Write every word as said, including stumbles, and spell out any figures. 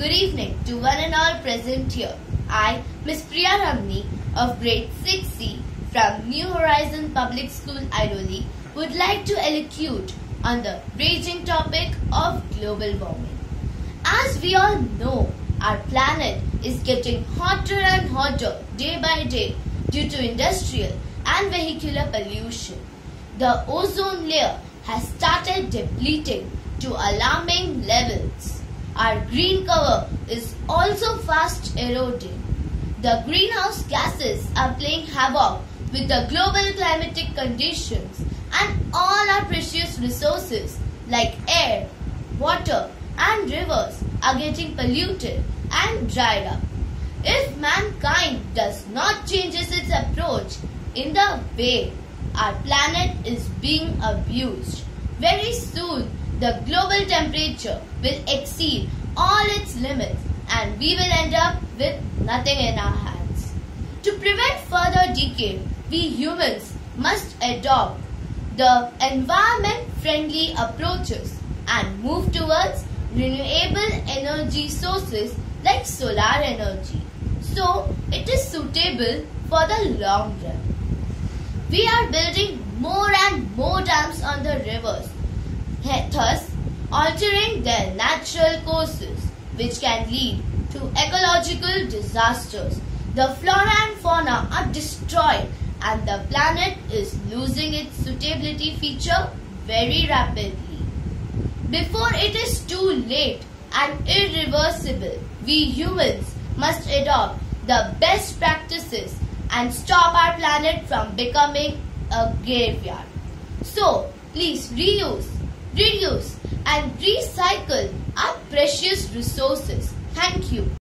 Good evening to one and all present here. I, Miss Priya Ramani of Grade six C from New Horizon Public School, Airoli, would like to elocute on the raging topic of global warming. As we all know, our planet is getting hotter and hotter day by day due to industrial and vehicular pollution. The ozone layer has started depleting to alarming levels. Our green cover is also fast eroding. The greenhouse gases are playing havoc with the global climatic conditions, and all our precious resources like air, water and rivers are getting polluted and dried up. If mankind does not change its approach in the way our planet is being abused, very soon the global temperature will exceed all its limits and we will end up with nothing in our hands. To prevent further decay, we humans must adopt the environment-friendly approaches and move towards renewable energy sources like solar energy, so it is suitable for the long run. We are building more and more dams on the rivers, thus altering their natural courses, which can lead to ecological disasters. The flora and fauna are destroyed and the planet is losing its suitability feature very rapidly. Before it is too late and irreversible, we humans must adopt the best practices and stop our planet from becoming a graveyard. So, please reuse, reduce and recycle our precious resources. Thank you.